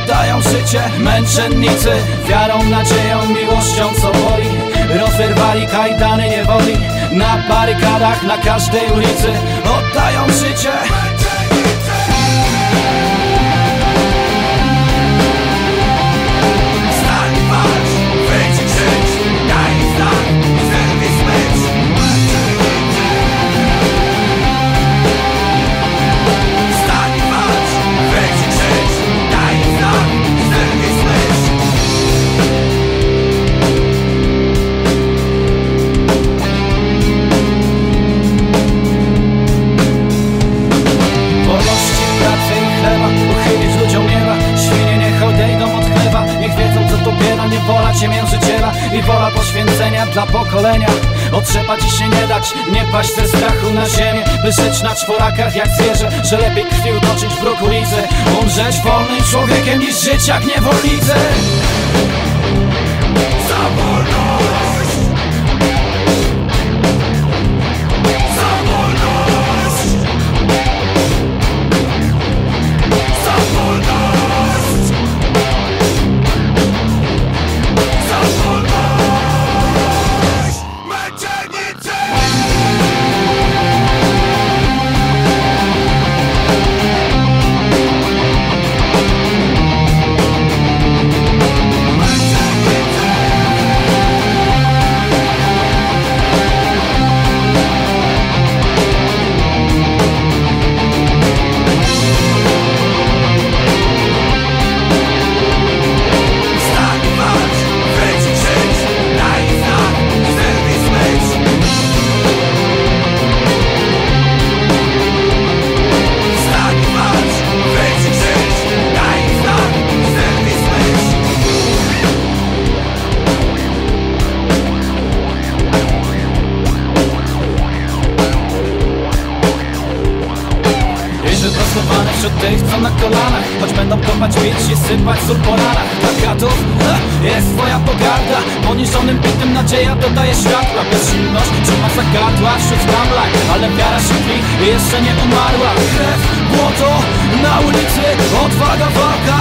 oddają życie męczennicy. Wiarą, nadzieją, miłością, co boli, rozerwali kajdany niewoli. Na barykadach, na każdej ulicy oddają życie. Wola ciemiężyciela i wola poświęcenia dla pokolenia. Otrzepać i się nie dać, nie paść ze strachu na ziemię, by żyć na czworakach jak zwierzę, że lepiej krwi utoczyć w brokolicy, umrzeć wolnym człowiekiem niż żyć jak niewolnicy. Za wolność! Wśród tych, co na kolanach, choć będą kopać, bić i sypać sól po ranach. Plakatów jest twoja pogarda, poniżonym bitem nadzieja dodaje światła. Bezsilność trzyma zagadła wśród skamlach, ale wiara szybki i jeszcze nie umarła. Krew, błoto na ulicy, odwaga, walka